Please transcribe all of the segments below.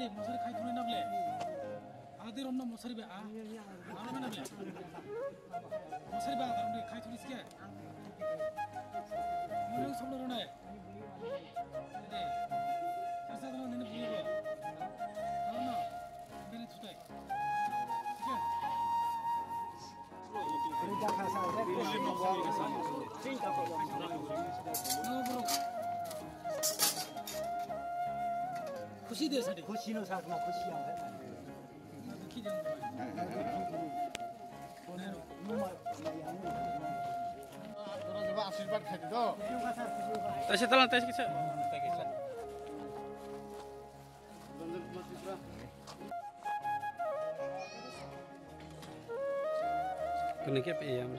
मसारी खाई थोड़ी ना बले आधे रोमना मसारी बे आना में ना बले मसारी बे आधे रोमने खाई थोड़ी इसके मुझे उस समझ रोना है ये कैसा तो मैंने बुझे हुआ है ना मेरे छुट्टे ठीक है खुशी दे सकते खुशी नो साथ में खुशी हम है देखी जाऊंगा आशीर्वाद खाती तो तैसे तला तैसे किसे कने क्या पे यार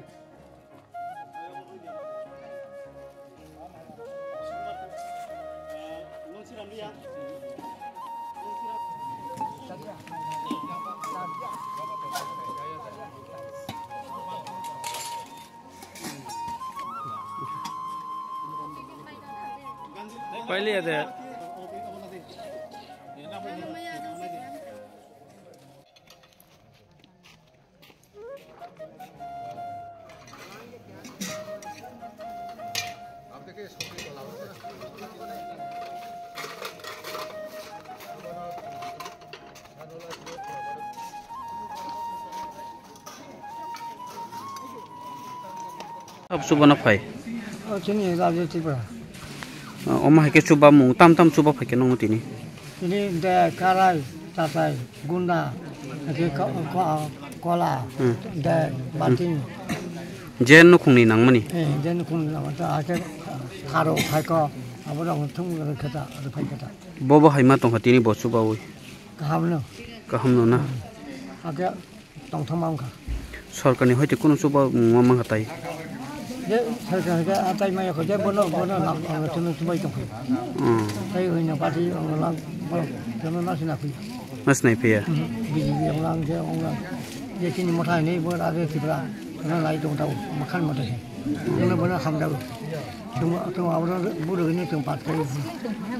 पहले आते अब सुबह ना फाई चीनी राजे चिपरा ओमा है के सुबह मुंग तम तम सुबह फाई के नोंग तिनी ini de karai tatai gunda ke kola de batin जेन नु खुंनि नांग मनि jen kun la ta ake kharo khai ko abodong thung ga khata ar phai khata बोबो हाइमा तंग तिनी बो सुबह उ kaham no ना ake tong thamam ka सरकारनि होइते कुनु सुबह मुंग हताई je sarkar ga atai mai ko je bono nam tunu subai tong ai hoina pati lang tunu na sina phi मस नहीं पिया biji lang je je chini mothai nei bo ra ge chipra na lai tong tau makhan mata je na bona kham da tu abro bu ro ni tong pat kai